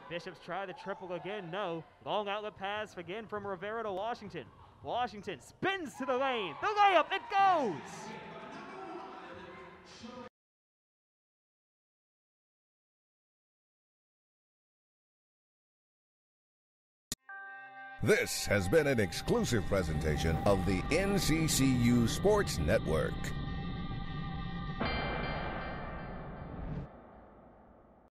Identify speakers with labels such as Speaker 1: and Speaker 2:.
Speaker 1: Bishops try the triple again, no. Long outlet pass again from Rivera to Washington. Washington spins to the lane. The layup, it goes!
Speaker 2: This has been an exclusive presentation of the NCCU Sports Network.